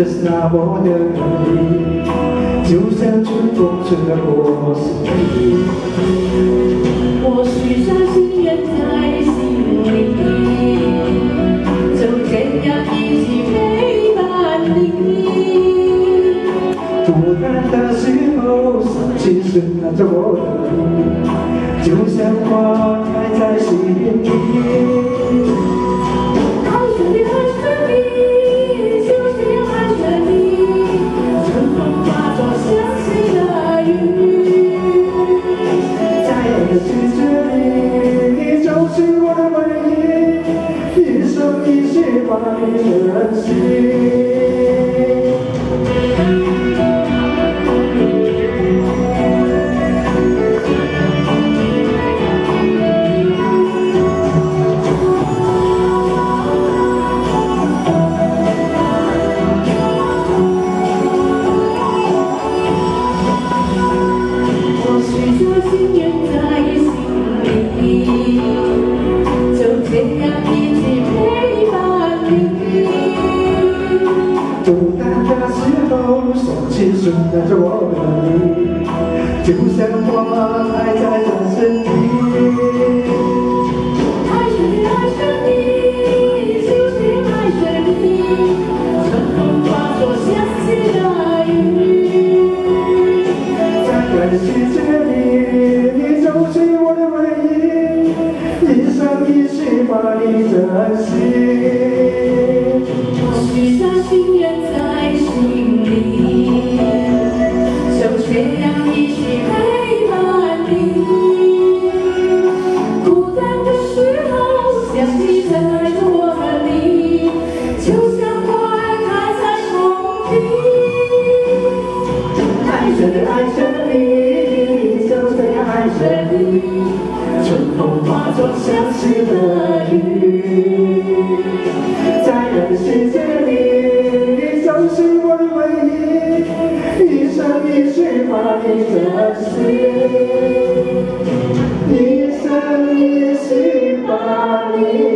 这是那么的美丽，就像春风吹过心里。 我许下心愿在心里，就这样一起陪伴你。 孤单的时候，想起深爱着我的你，就像花开在心里。 把你珍惜。 我许下心愿在心里，就这样一起陪伴你。 孤单的时候，想起深爱着我的你，就像花开在这身体。 爱着你，爱着你，就是爱着你，春风化作相思的雨。 在爱的世界里，你就是我的唯一，一生一世把你珍惜。 许下心愿在心里，就这样一起陪伴你。孤单的时候，想起曾爱着我的你，就像花儿开在梦里。 爱着你，爱着你，就这样爱着你，春风化作相思的雨。 在爱的世界里，你就是我的唯一，一生一世把你珍惜，一生一世把你。